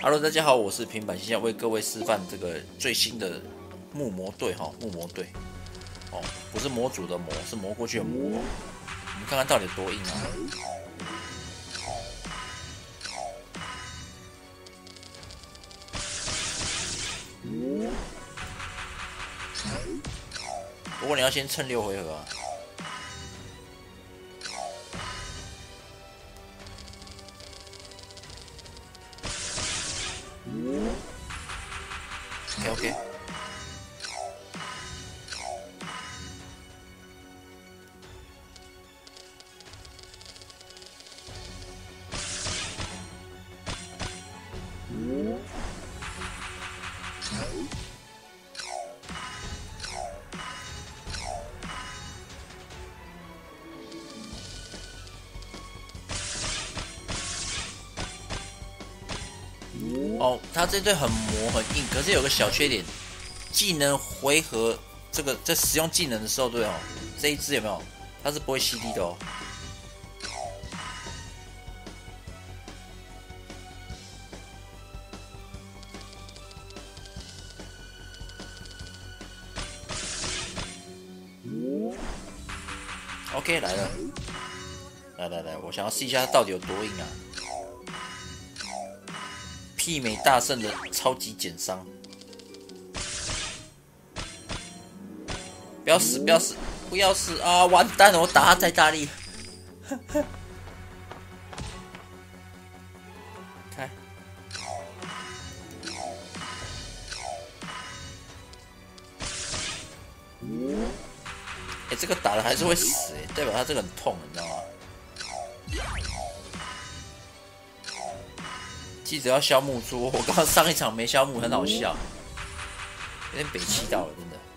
Hello， 大家好，我是平板现在为各位示范这个最新的木模队哈，木模队哦，不是模组的模，是磨过去的磨。我们看看到底有多硬啊！不过你要先蹭6回合啊。OK。哦，他这队很磨很硬，可是有个小缺点，技能回合这个在使用技能的时候，对哦，这一只有没有？它是不会 CD 的哦。OK， 来了，来，我想要试一下它到底有多硬啊！媲美大圣的超级减伤，不要死，不要死，不要死啊！完蛋了，我打他太大力。开。这个打了还是会死代表他这个很痛，你知道吗？记得要消木珠，我刚刚上一场没消木，很好笑，有点北气到了，真的。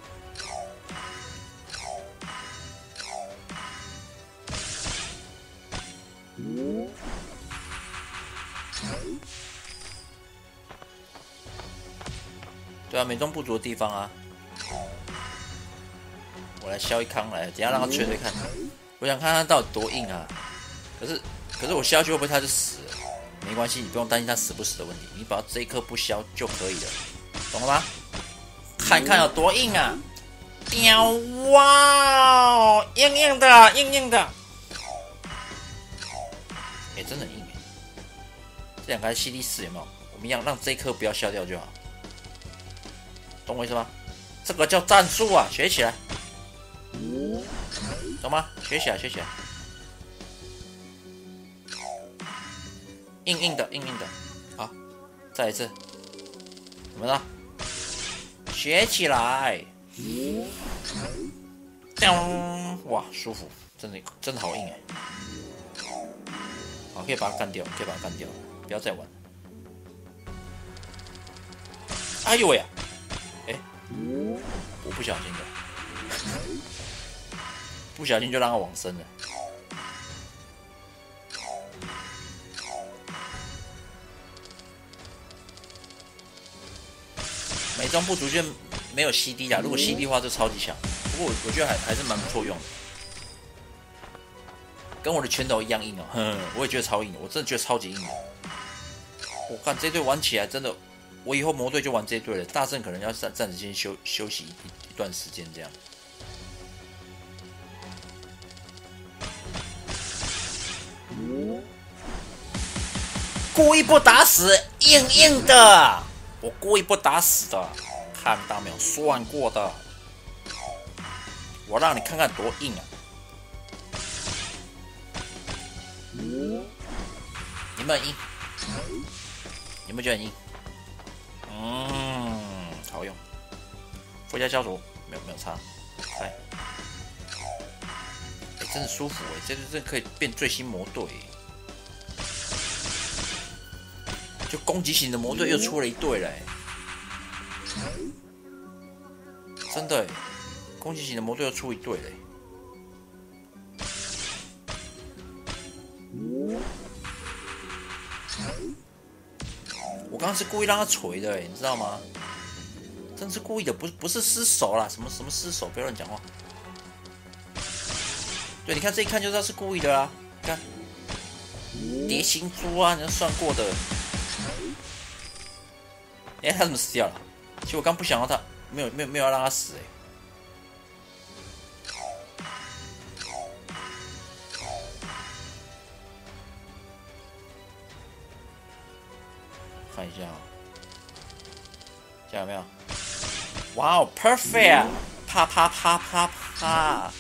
对啊，美中不足的地方啊。我来削一康来，等一下让他吹吹看。我想看他到底多硬啊！可是我削去会不会他就死了？没关系，你不用担心他死不死的问题，你把这一颗不削就可以了，懂了吗？看看有多硬啊！屌哇，硬硬的，硬硬的。真的很硬这两个 CD4有没有？我们一样让这一颗不要削掉就好，懂我意思吗？这个叫战术啊，学起来。懂吗？学起来，学起来。硬硬的，硬硬的。好，再来一次。怎么了？学起来。哇，舒服，真的好硬好，可以把它干掉，可以把它干掉，不要再玩。哎呦喂！我不小心的。不小心就让他往生了。美中不足就没有 CD 啦，如果 CD 的话就超级强。不过我觉得还是蛮不错用的，跟我的拳头一样硬哦。我也觉得超硬的，我真的觉得超级硬的。我看这队玩起来真的，我以后魔队就玩这队了。大圣可能要暂时先休息一段时间这样。故意不打死，硬硬的，我故意不打死的，看到没有？算过的，我让你看看多硬啊！有没有硬？有没有觉得很硬？好用。附加消除没有差，来，真的舒服这真可以变最新魔队。就攻击型的魔队又出了一队了真的攻击型的魔队又出一队了我刚刚是故意让他锤的你知道吗？真是故意的，不是失手啦，什么失手，不要乱讲话。对，你看这一看就知道是故意的啦，看蝶形猪啊，你要算过的。 哎，他怎么死掉了？其实我刚不想让他，没有要让他死哎。看一下啊，这样有没有？哇哦 ，perfect！ 啪啪啪啪啪！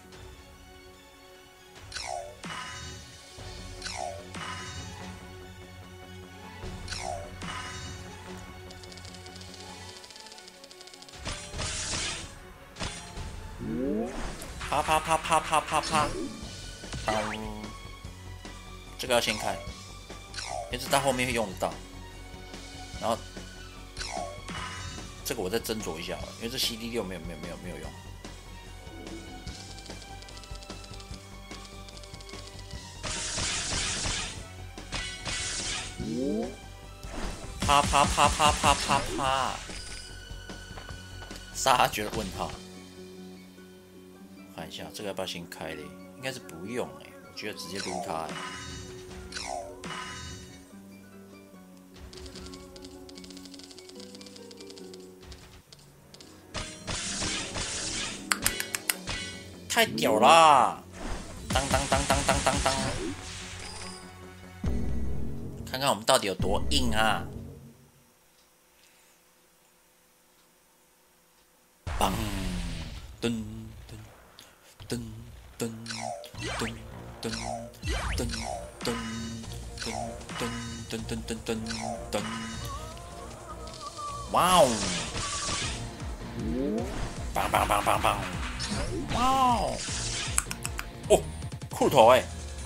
啪啪啪啪啪啪啪！这个要先开，因为这到后面会用得到。然后这个我再斟酌一下，因为这 CD6没有用。啪啪啪啪啪啪啪！杀觉得问号，看一下这个要不要先开嘞？应该是不用哎，我觉得直接撸它哎。太屌啦！当当当当当当当！看看我们到底有多硬啊！棒！噔噔噔噔噔噔噔噔噔噔噔噔噔噔！哇哦！棒棒棒棒棒！哇哦！哦，骷髅头哎，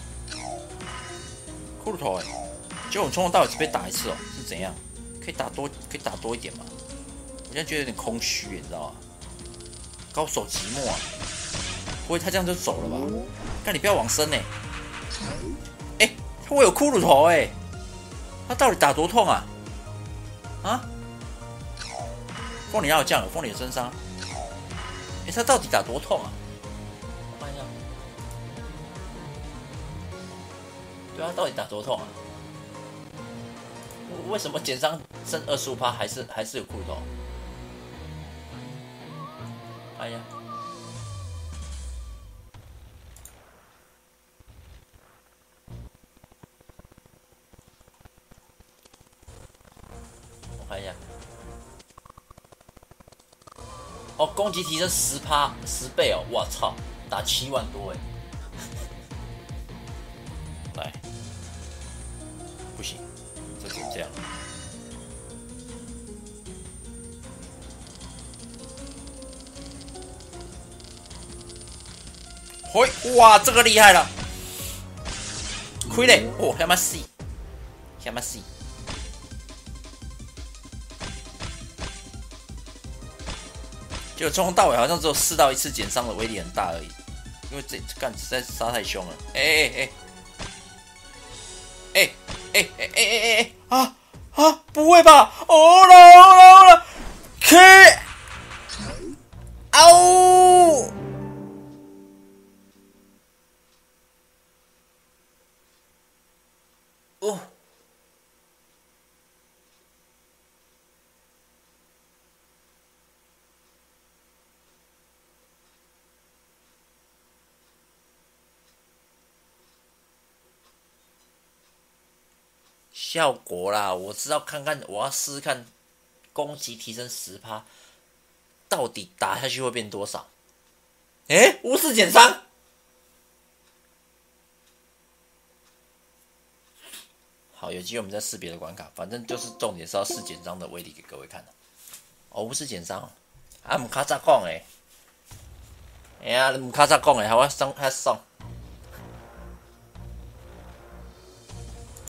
骷髅头哎！结果我从头到尾只被打一次哦，是怎样？可以打多一点吗？我现在觉得有点空虚，你知道吗？高手寂寞啊！不会他这样就走了吧？看你不要往生哎！哎，我有骷髅头哎！他到底打多痛啊？啊？凤梨要有酱油，凤梨有真伤。哎，他到底打多痛啊？我看一下。对啊，到底打多痛啊？为什么减伤剩25%还是有骷髅头？哎呀！我看一下。哦，攻击提升10%，10倍哦！我操，打7万多哎！来，不行，这只能这样。嘿，哇，这个厉害了！亏嘞！哦，他妈死，他妈死！结果从头到尾好像只有4到1次减伤的威力很大而已，因为这干实在杀太凶了。不会吧？哦了 ，K， 嗷！哦。效果啦，我知道，看看，我要试试看，攻击提升10%，到底打下去会变多少？无视减伤，好，有机会我们再试别的关卡，反正就是重点是要试减伤的威力给各位看的。哦，无视减伤，啊，唔卡早讲诶，哎呀，唔卡早讲诶，我送还送。